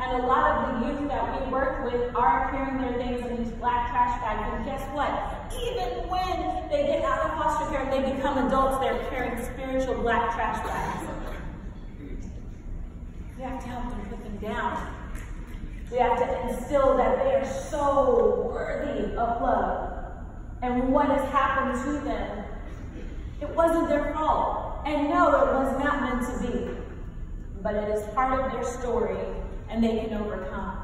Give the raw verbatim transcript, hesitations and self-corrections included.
And a lot of the youth that we work with are carrying their things in these black trash bags. And guess what? Even when they get out of foster care and they become adults, they're carrying spiritual black trash bags. We have to help them put them down. We have to instill that they are so worthy of love. And what has happened to them, it wasn't their fault. And no, it was not meant to be. But it is part of their story, and they can overcome.